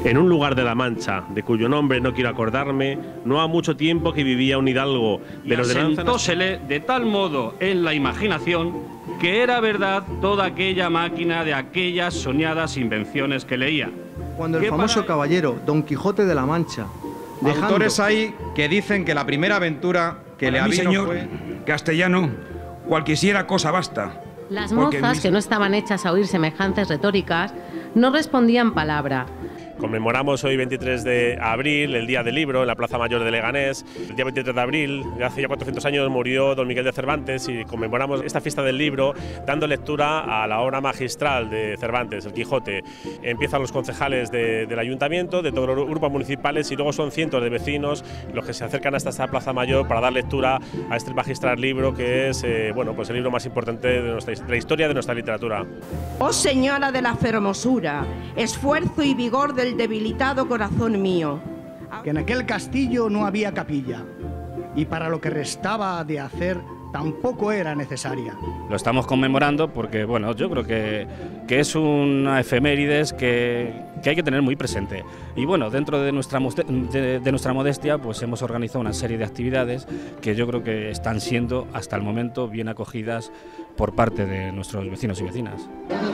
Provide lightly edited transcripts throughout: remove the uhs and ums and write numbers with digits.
En un lugar de la Mancha, de cuyo nombre no quiero acordarme, no ha mucho tiempo que vivía un hidalgo de los de asentósele de tal modo en la imaginación que era verdad toda aquella máquina de aquellas soñadas invenciones que leía. Cuando el famoso caballero Don Quijote de la Mancha... Autores hay que dicen que la primera aventura que le avino señor fue... castellano, cualquiera cosa basta. Las mozas, que no estaban hechas a oír semejantes retóricas, no respondían palabra. Conmemoramos hoy 23 de abril, el Día del Libro, en la Plaza Mayor de Leganés. El día 23 de abril, de hace ya 400 años, murió don Miguel de Cervantes y conmemoramos esta fiesta del libro dando lectura a la obra magistral de Cervantes, El Quijote. Empiezan los concejales del ayuntamiento, de todos los grupos municipales y luego son cientos de vecinos los que se acercan hasta esta Plaza Mayor para dar lectura a este magistral libro que es bueno, pues el libro más importante de la historia de nuestra literatura. Oh señora de la fermosura, esfuerzo y vigor del debilitado corazón mío. Que en aquel castillo no había capilla, y para lo que restaba de hacer tampoco era necesaria. Lo estamos conmemorando porque, bueno, yo creo que es una efemérides que hay que tener muy presente. Y bueno, dentro de nuestra modestia, pues hemos organizado una serie de actividades que yo creo que están siendo, hasta el momento, bien acogidas por parte de nuestros vecinos y vecinas.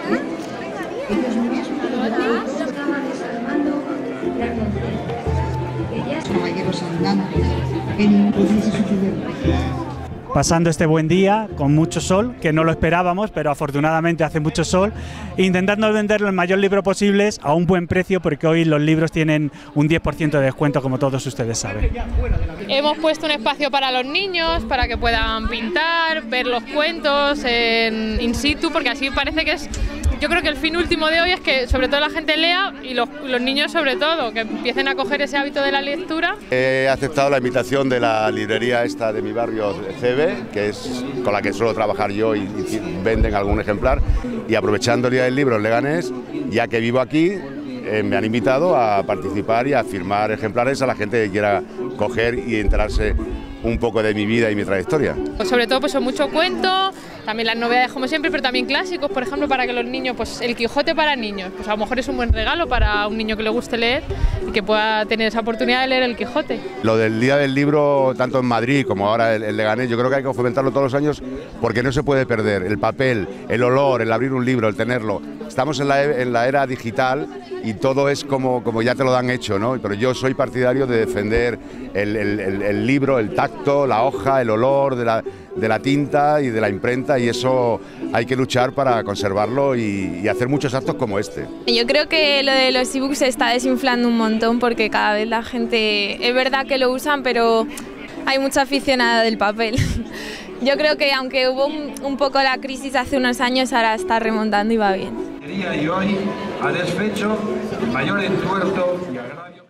Pasando este buen día con mucho sol, que no lo esperábamos, pero afortunadamente hace mucho sol, intentando vender el mayor libro posible a un buen precio, porque hoy los libros tienen un 10% de descuento, como todos ustedes saben. Hemos puesto un espacio para los niños, para que puedan pintar, ver los cuentos in situ, porque así parece que es... Yo creo que el fin último de hoy es que sobre todo la gente lea y los niños sobre todo, que empiecen a coger ese hábito de la lectura. He aceptado la invitación de la librería esta de mi barrio, CB, que es con la que suelo trabajar yo y venden algún ejemplar. Y aprovechando el Día del Libro en Leganés, ya que vivo aquí, me han invitado a participar y a firmar ejemplares a la gente que quiera coger y enterarse un poco de mi vida y mi trayectoria. Sobre todo pues son mucho cuento, también las novedades como siempre, pero también clásicos, por ejemplo, para que los niños, pues El Quijote para niños, pues a lo mejor es un buen regalo para un niño que le guste leer y que pueda tener esa oportunidad de leer El Quijote. Lo del Día del Libro, tanto en Madrid como ahora en Leganés, yo creo que hay que fomentarlo todos los años porque no se puede perder el papel, el olor, el abrir un libro, el tenerlo. Estamos en la era digital y todo es como ya te lo dan hecho, ¿no? Pero yo soy partidario de defender el libro, el tacto, la hoja, el olor de la tinta y de la imprenta, y eso hay que luchar para conservarlo y hacer muchos actos como este. Yo creo que lo de los ebooks se está desinflando un montón porque cada vez la gente, es verdad que lo usan, pero hay mucha aficionada del papel. Yo creo que aunque hubo un poco la crisis hace unos años, ahora está remontando y va bien. Y hoy, a despecho, mayor entuerto y agravio.